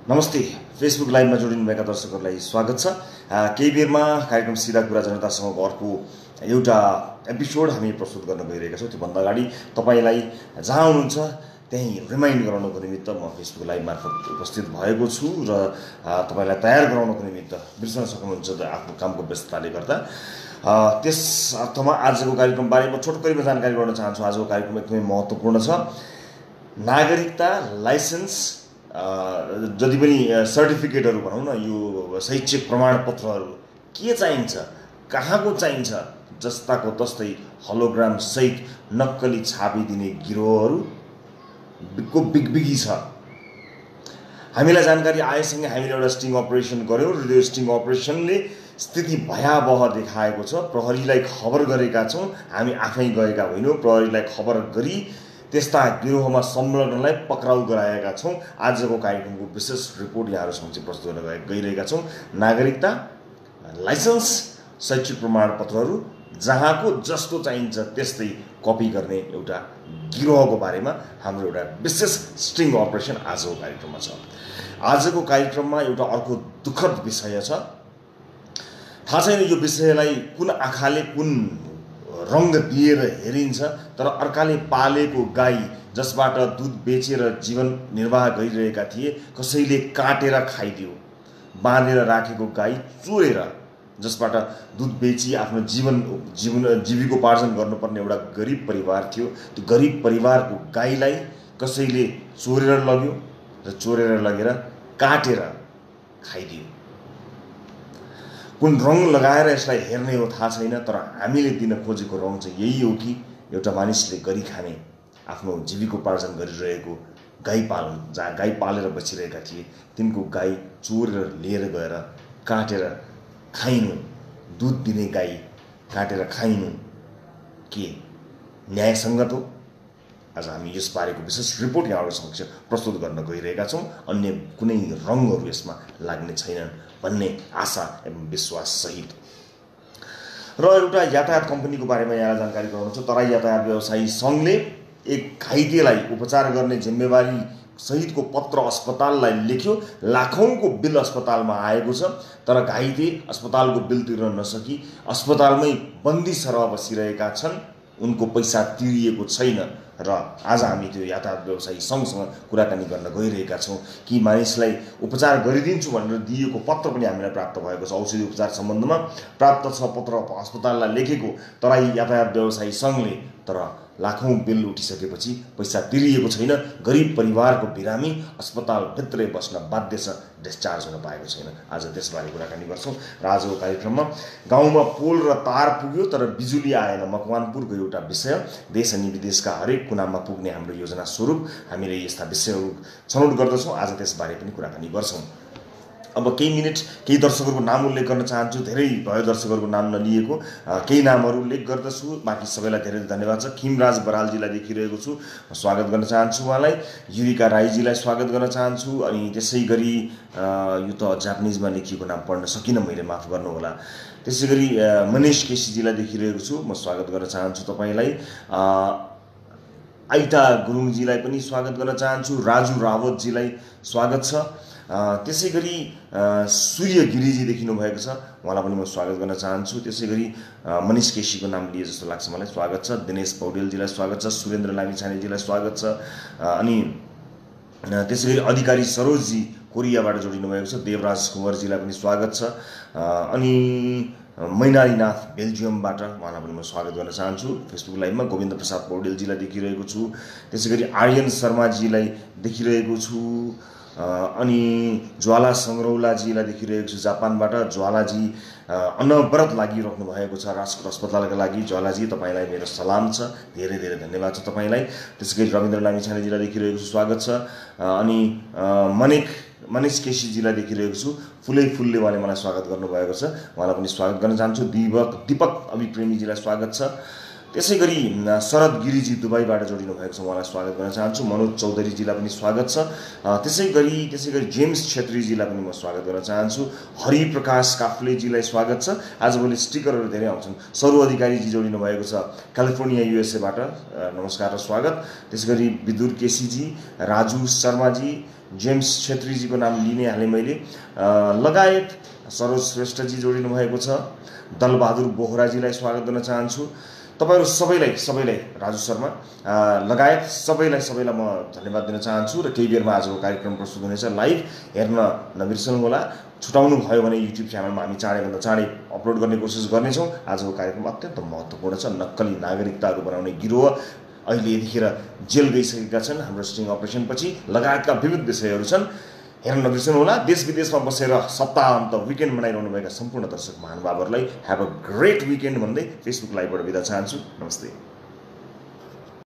नमस्ते। फेसबुक लाइभमा जोडिनुभएका दर्शकहरूलाई स्वागत छ। केही बेरमा कार्यक्रम सिधा कुरा जनतासँगको अर्को एउटा एपिसोड हामी प्रस्तुत गर्न गइरहेका छौँ। त्योभन्दा अगाडि तपाईँलाई जहाँ हुनुहुन्छ त्यहीँ रिमाइन्ड गराउनको निमित्त म फेसबुक लाइभ मार्फत उपस्थित भएको छु र तपाईँलाई तयार गराउनको निमित्त बिर्सन सक्नुहुन्छ आफ्नो कामको व्यस्तताले गर्दा। त्यस अर्थमा आजको कार्यक्रमबारे म छोटकरीमा जानकारी गराउन चाहन्छु। आजको कार्यक्रम एकदमै महत्त्वपूर्ण छ। नागरिकता लाइसेन्स जति पनि सर्टिफिकेटहरू भनौँ न, यो शैक्षिक प्रमाणपत्रहरू के चाहिन्छ, कहाँको चाहिन्छ, जस्ताको तस्तै होलोग्राम सहित नक्कली छापिदिने गिरोहहरूको बिगबिगी छ। हामीलाई जानकारी आएसँगै हामीले एउटा स्टिङ अपरेसन गऱ्यौँ र त्यो स्टिङ अपरेसनले स्थिति भयावह देखाएको छ। प्रहरीलाई खबर गरेका छौँ, हामी आफै गएका होइनौँ। प्रहरीलाई खबर गरी त्यस्ता गिरोहमा संलग्नलाई पक्राउ गराएका छौँ। आजको कार्यक्रमको विशेष रिपोर्ट यहाँहरू समक्ष प्रस्तुत गर्न गइरहेका छौँ। नागरिकता लाइसेन्स शैक्षिक प्रमाणपत्रहरू जहाँको जस्तो चाहिन्छ त्यस्तै कपी गर्ने एउटा गिरोहको बारेमा हाम्रो एउटा विशेष स्टिङ अपरेसन आजको कार्यक्रममा छ। आजको कार्यक्रममा एउटा अर्को दुःखद विषय छ। थाहा छैन यो विषयलाई कुन आँखाले कुन रङ्ग दिएर हेरिन्छ, तर अर्काले पालेको गाई जसबाट दुध बेचेर जीवन निर्वाह गरिरहेका थिए कसैले काटेर खाइदियो। बाँधेर राखेको गाई चोरेर जसबाट दुध बेची आफ्नो जीविकोपार्जन गर्नुपर्ने एउटा गरिब परिवार थियो, त्यो गरिब परिवारको गाईलाई कसैले चोरेर लग्यो र चोरेर लगेर काटेर खाइदियो। कुन रङ लगाएर यसलाई हेर्ने हो थाहा छैन, तर हामीले दिन खोजेको रङ चाहिँ यही हो कि एउटा मानिसले गरी खाने आफ्नो जीविकोपार्जन गरिरहेको गाई पालन, जहाँ गाई पालेर बसिरहेका थिए तिनको गाई चोरेर लिएर गएर काटेर खाइनु, दुध दिने गाई काटेर खाइनु के न्यायसङ्गत हो? आज हामी यसबारेको विशेष रिपोर्ट यहाँहरू समक्ष प्रस्तुत गर्न गइरहेका छौँ। अन्य कुनै रङहरू यसमा लाग्ने छैनन् भन्ने आशा एवं विश्वास सहित। र एउटा यातायात कम्पनीको बारेमा यहाँ जानकारी गराउनु छ। तराई यातायात व्यवसायी सङ्घले एक घाइतेलाई उपचार गर्ने जिम्मेवारी सहितको पत्र अस्पताललाई लेख्यो। लाखौँको बिल अस्पतालमा आएको छ, तर घाइते अस्पतालको बिल तिर्न नसकी अस्पतालमै बन्दी सरह बसिरहेका छन्। उनको पैसा तिरिएको छैन र आज हामी त्यो यातायात व्यवसायी सङ्घसँग कुराकानी गर्न गइरहेका छौँ कि मानिसलाई उपचार गरिदिन्छु भनेर दिएको पत्र पनि हामीलाई प्राप्त भएको छ। औषधि उपचार सम्बन्धमा प्राप्त छ पत्र अस्पताललाई लेखेको तराई यातायात व्यवसायी सङ्घले, तर लाखौँ बिल उठिसकेपछि पैसा तिरिएको छैन। गरिब परिवारको बिरामी अस्पतालभित्रै बस्न बाध्य छ, डिस्चार्ज हुन पाएको छैन। आज त्यसबारे कुराकानी गर्छौँ र आजको कार्यक्रममा गाउँमा पोल र तार पुग्यो तर बिजुली आएन, मकवानपुरको एउटा विषय। देश अनि विदेशका हरेक कुनामा पुग्ने हाम्रो योजना स्वरूप हामीले यस्ता विषयहरू छनौट गर्दछौँ। आज त्यसबारे पनि कुराकानी गर्छौँ। अब केही मिनट केही दर्शकहरूको नाम उल्लेख गर्न चाहन्छु। धेरै भयो दर्शकहरूको नाम नलिएको, केही नामहरू उल्लेख गर्दछु। बाँकी सबैलाई धेरै धन्यवाद छ। खिमराज बरालजीलाई देखिरहेको छु, स्वागत गर्न चाहन्छु उहाँलाई। युरिका राईजीलाई स्वागत गर्न चाहन्छु। अनि त्यसै गरी यो त जापानिजमा लेखिएको नाम पढ्न सकिनँ मैले, माफ गर्नुहोला। त्यसै गरी मनिष केसीजीलाई देखिरहेको छु, म स्वागत गर्न चाहन्छु तपाईँलाई। आइता गुरुङजीलाई पनि स्वागत गर्न चाहन्छु। राजु रावतजीलाई स्वागत छ। त्यसै गरी सूर्य गिरिजी देखिनु भएको छ, उहाँलाई पनि म स्वागत गर्न चाहन्छु। त्यसै गरी मनिष केसीको नाम लिए जस्तो लाग्छ मलाई, स्वागत छ। दिनेश पौडेलजीलाई स्वागत छ। सुरेन्द्र लामिछानेजीलाई स्वागत छ। अनि त्यसै गरी अधिकारी सरोजजी कोरियाबाट जोडिनु भएको छ, देवराज कुँवरजीलाई पनि स्वागत छ। अनि मैनालीनाथ बेल्जियमबाट उहाँलाई पनि म स्वागत गर्न चाहन्छु। फेसबुक लाइभमा गोविन्द प्रसाद पौडेलजीलाई देखिरहेको छु। त्यसै गरी आर्यन शर्माजीलाई देखिरहेको छु। अनि ज्वाला सङ्ग्रौलाजीलाई देखिरहेको छु जापानबाट। ज्वालाजी अनवरत लागिराख्नु भएको छ राजकोट अस्पतालका लागि। ज्वालाजी तपाईँलाई मेरो सलाम छ, धेरै धेरै धन्यवाद छ तपाईँलाई। त्यसै गरी रविन्द्र लामिछानेजीलाई देखिरहेको छु, स्वागत छ। अनि मनिष केसीजीलाई देखिरहेको छु। फुलले उहाँले मलाई स्वागत गर्नुभएको छ, उहाँलाई पनि स्वागत गर्न चाहन्छु। दीपक अभिप्रेमीजीलाई स्वागत छ। त्यसै गरी शरद गिरिजी दुबईबाट जोडिनु भएको छ, उहाँलाई स्वागत गर्न चाहन्छु। मनोज चौधरीजीलाई पनि स्वागत छ। त्यसै गरी जेम्स छेत्रीजीलाई पनि म स्वागत गर्न चाहन्छु। हरिप्रकाश काफ्लेजीलाई स्वागत छ। आजभोलि स्टिकरहरू धेरै आउँछन्। सरू अधिकारीजी जोडिनु भएको छ क्यालिफोर्निया युएसएबाट, नमस्कार र स्वागत। त्यसै गरी विदुर केसीजी, राजु शर्माजी, जेम्स छेत्रीजीको नाम लिने हालेँ मैले, लगायत सरोज श्रेष्ठजी जोडिनु भएको छ। दलबहादुर बोहराजीलाई स्वागत गर्न चाहन्छु। तपाईहरु सबैलाई राजु शर्मा लगायत सबैलाई म धन्यवाद दिन चाहन्छु र केही बेरमा आजको कार्यक्रम प्रस्तुत हुनेछ। लाइभ हेर्न नबिर्सनुहोला। छुटाउनु भयो भने युट्युब च्यानलमा हामी चाँडैभन्दा चाँडै अपलोड गर्ने कोसिस गर्नेछौँ। आजको कार्यक्रम अत्यन्त महत्त्वपूर्ण छ। नक्कली नागरिकताहरू बनाउने गिरोह अहिले यतिखेर जेल गइसकेका छन्। हाम्रो स्टिङ अपरेसनपछि लगायतका विविध विषयहरू छन्। हेर्न नबिर्सनुहोला। देश विदेशमा बसेर सप्ताहन्त विकेन्ड मनाइरहनुभएका सम्पूर्ण दर्शक महानुभावहरूलाई ह्याभ अ ग्रेट विकेन्ड भन्दै फेसबुक लाइभबाट बिदा चाहन्छु। नमस्ते।